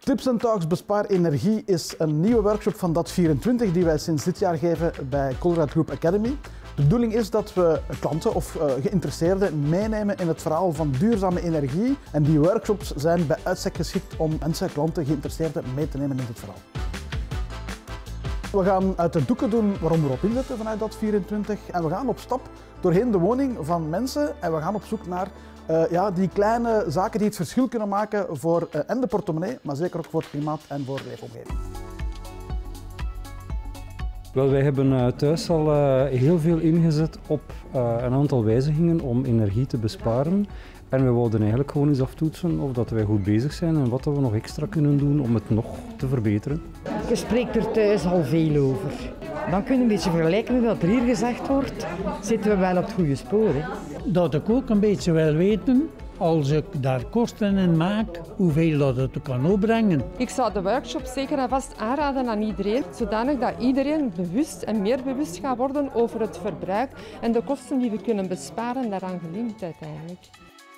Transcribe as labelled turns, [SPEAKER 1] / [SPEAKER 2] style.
[SPEAKER 1] Tips and Talks Bespaar Energie is een nieuwe workshop van DAT24 die wij sinds dit jaar geven bij Colruyt Group Academy. De bedoeling is dat we klanten of geïnteresseerden meenemen in het verhaal van duurzame energie. En die workshops zijn bij uitstek geschikt om mensen, klanten, geïnteresseerden mee te nemen in dit verhaal. We gaan uit de doeken doen waarom we erop inzetten vanuit DAT24 en we gaan op stap doorheen de woning van mensen en we gaan op zoek naar die kleine zaken die het verschil kunnen maken voor en de portemonnee, maar zeker ook voor het klimaat en voor de leefomgeving.
[SPEAKER 2] Wel, wij hebben thuis al heel veel ingezet op een aantal wijzigingen om energie te besparen. En we wilden eigenlijk gewoon eens aftoetsen of dat wij goed bezig zijn en wat we nog extra kunnen doen om het nog te verbeteren.
[SPEAKER 3] Je spreekt er thuis al veel over. Dan kun je een beetje vergelijken met wat er hier gezegd wordt. Zitten we wel op het goede spoor. Hè?
[SPEAKER 4] Dat ik ook een beetje wil weten, als ik daar kosten in maak, hoeveel dat het kan opbrengen.
[SPEAKER 5] Ik zou de workshop zeker en vast aanraden aan iedereen, zodanig dat iedereen bewust en meer bewust gaat worden over het verbruik en de kosten die we kunnen besparen daaraan gelinkt uiteindelijk.